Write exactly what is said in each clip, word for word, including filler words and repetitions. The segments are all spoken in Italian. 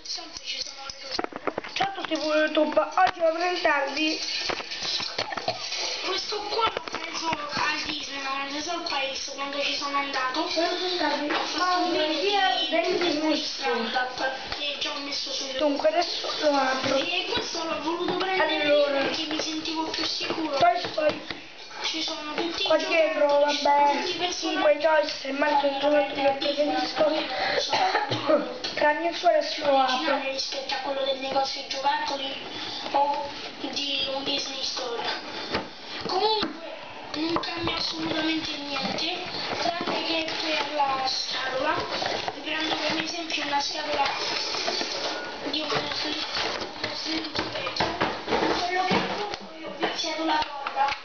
sempre ci sono le cose. Ciao a tutti voi YouTube, oggi vorrei presentarvi questo qua l'ho preso al Disneyland, al paese quando ci sono andato. vorrei presentarvi un video del Disney Store. Che già ho messo su YouTube. Dunque adesso lo apro. E questo l'ho voluto prendere Allora, perché mi sentivo più sicuro. Toy Story. Ci sono tutti Qua i dietro, giocattoli, vabbè, tutti i cinque personaggi. Joyce e Marco il giocattolo che preferisco. Tra mio suo adesso lo apro. Originale rispetto a quello del negozio di giocattoli o di un Disney Store. Comunque non cambia assolutamente niente, tranne che per la scatola. Vi prendo per esempio una scatola di uno slip vecchio. Quello che compro io ho viziato la corda.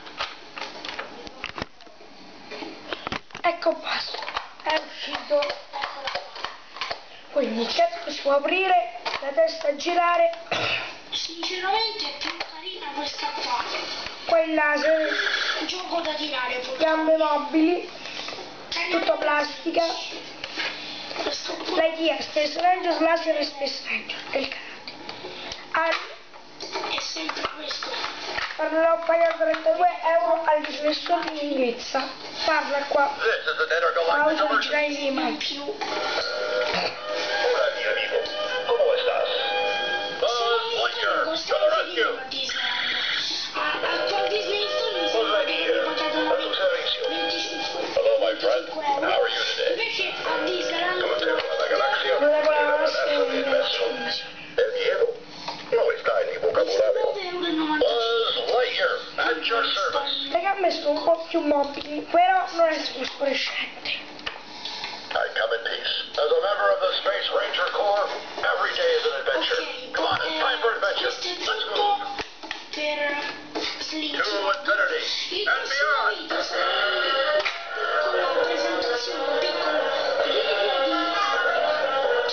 Ecco basta, è uscito. Quindi il casco si può aprire, la testa a girare. Sinceramente è più carina questa qua. Qua il laser, Gioco da tirare pure. gambe mobili, tutto plastica. Questo qua Lightyear, Space Rangers, laser e Space Rangers e il karate. è sempre questo. Parlerò pagato trentadue euro al Disney Store di lunghezza. Parla qua. This is an intergalactic Pausa emergency. originale di In Mac. più. Hola, mi amigo. ¿Cómo estás? Buzz Lightyear, to the rescue. A Disneyland. A- Al Disney Store mi sembra Buzz che Lightyear, avevo pagato a tu servicio. venticinque Hello, my friend. euro. How are you today? Invece a Disneyland Como te llama la galaxia? Non è quella Era nostra una dimensión. El miedo no está en mi vocabulario. nove euro e novantacinque. Buzz Lightyear, at your service. Raga, ha messo un po' più mobili, però non è fosforescente. I come in peace. As a member of the Space Ranger Corps, every day is an adventure. Ok, Come on, it's time for adventure. questo è Let's tutto move. per Slinky. To infinity Il and prossimo beyond. video sarà una piccola presentazione, un piccolo video di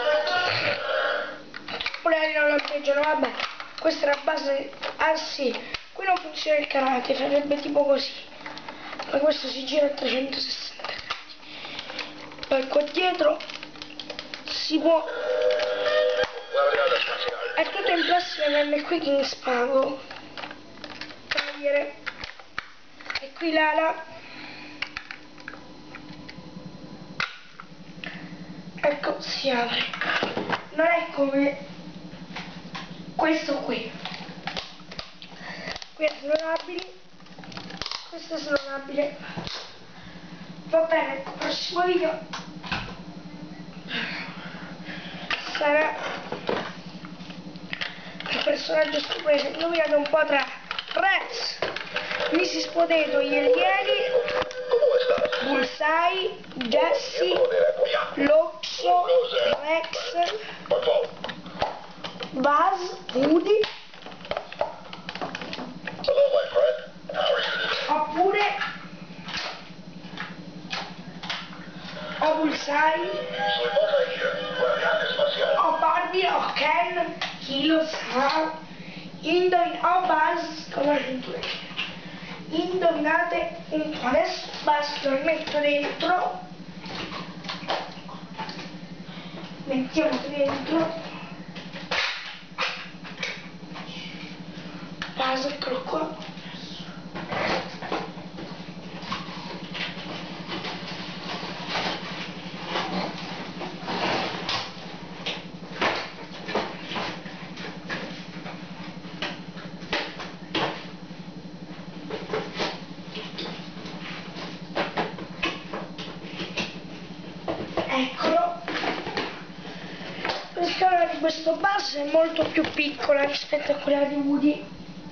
ciao. Pure non lo appoggiano, vabbè. Questa è la base. Ah sì, qui non funziona il karate, farebbe tipo così. Ma questo si gira a trecentosessanta gradi. Poi qua dietro si può. Laureata spaziale. È tutto in plastica tranne qui che in spago. Togliere. E qui l'ala. Ecco, si apre. Non è come questo qui. Qui è slorabili. Questo è slorabile. Va bene, il prossimo video sarà il personaggio sorpresa. Indovinate un po' tra Rex, missus Potato, gli alieni, ¿Cómo estás? Bullseye, Jessie, Miembro de la comunidad. Loxo, Rex, Por favor. Buzz, Woody, Hello, my friend. How are you today? oppure o Bullseye, Soy Buzz Lightyear, guardián espacial. o Barbie, o Ken, chi lo sa. Indovin o Buzz, come cintura. Indovinate un po'. Adesso basta, lo metto dentro. Mettiamo dentro. Buzz, eccolo qua. Eccolo. La scatola di questo Buzz è molto più piccola rispetto a quella di Woody.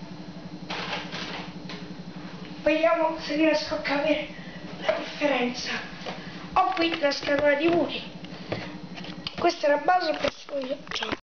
Vediamo se riesco a capire la differenza. Ho qui la scatola di Woody. Questa è la base, il prossimo video. Ciao.